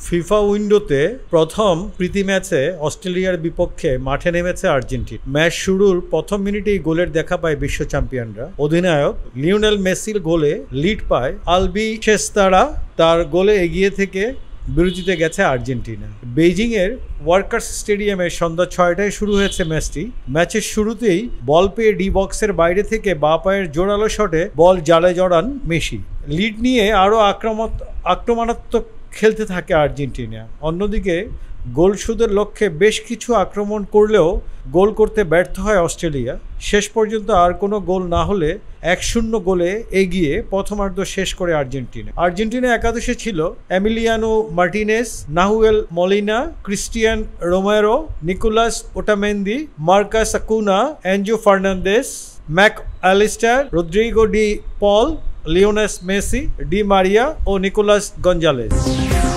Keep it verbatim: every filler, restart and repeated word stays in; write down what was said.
FIFA উইন্ডোতে প্রথম প্রীতি ম্যাচে অস্ট্রেলিয়ার বিপক্ষে মাঠে নেমেছে আর্জেন্টিনা। ম্যাচ শুরুর প্রথম মিনিটেই গোলের দেখা পায় বিশ্ব চ্যাম্পিয়নরা। অধিনায়ক লিওনেল মেসির গোলে লিড পায় আলবিসেস্তারা। তার গোলে এগিয়ে থেকে বিরতিতে গেছে আর্জেন্টিনা। বেইজিংয়ের ওয়ার্কার্স স্টেডিয়ামে সন্ধ্যা ছয়টায় শুরু হয়েছে ম্যাচটি। ম্যাচের শুরুতেই বল পেয়ে ডি বক্সের বাইরে থেকে বাঁ পায়ের জোরালো শটে বল জালে জড়ান মেসি। লিড নিয়ে আরও আক্রমণাত্মক খেলতে থাকে আর্জেন্টিনা। অন্যদিকে গোল শোধের লক্ষ্যে বেশ কিছু আক্রমণ করলেও গোল করতে ব্যর্থ হয় অস্ট্রেলিয়া। শেষ পর্যন্ত আর কোনো গোল না হলে এক শূন্য গোলে এগিয়ে প্রথমার্ধ শেষ করে আর্জেন্টিনা। আর্জেন্টিনা একাদশে ছিল Emiliano Martinez, Nahuel Molina, Cristian Romero, Nicolas Otamendi, Marcos Acuna, Enzo Fernandez, Mac Allister, Rodrigo De Paul, Lionel Messi, Di Maria ও নিকোলাস গঞ্জালেস।